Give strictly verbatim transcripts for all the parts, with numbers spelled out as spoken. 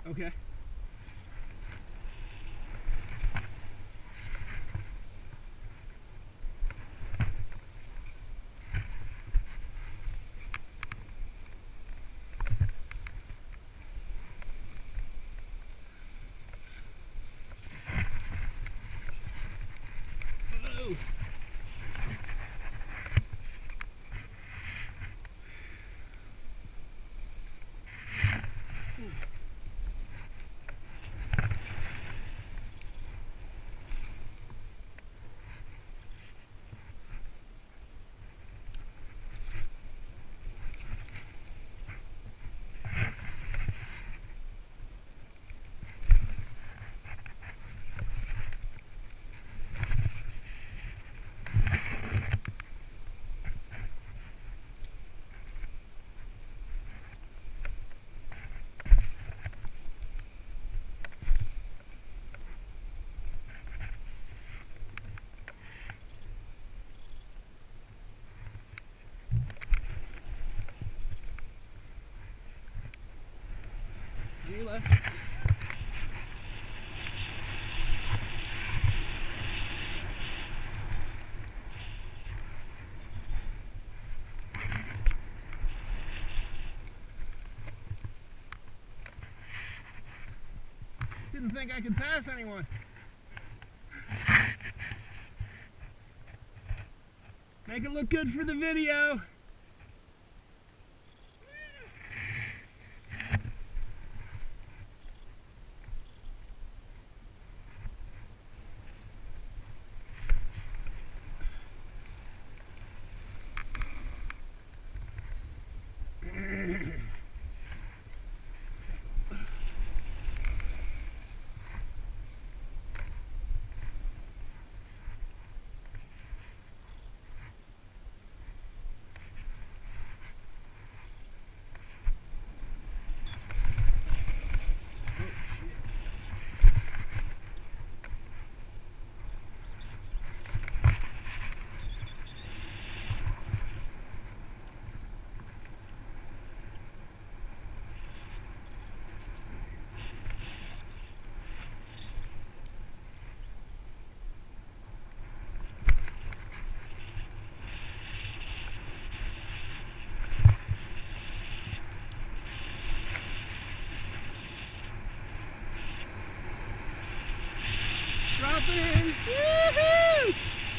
Okay. Oh. You left. Didn't think I could pass anyone. Make it look good for the video. Drop it in. Woohoo!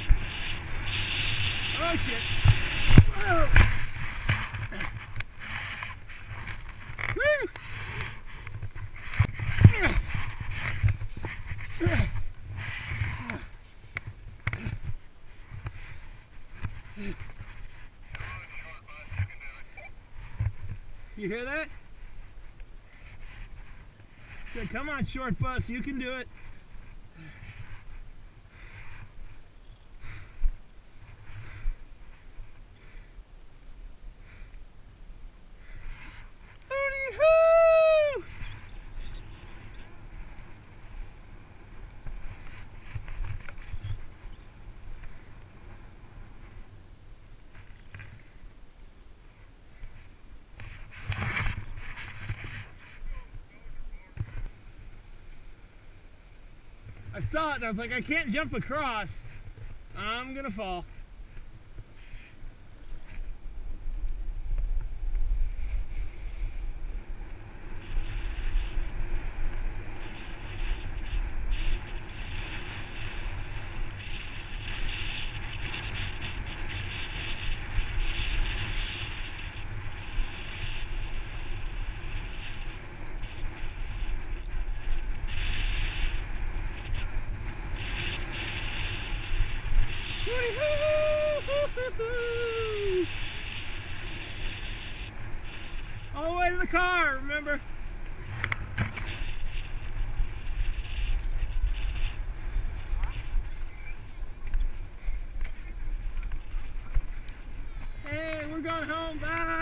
Oh shit. Whoa. Woo! You hear that? Good. Come on, short bus, you can do it. I saw it and I was like, I can't jump across. I'm gonna fall. All the way to the car, remember? Hey, we're going home, bye!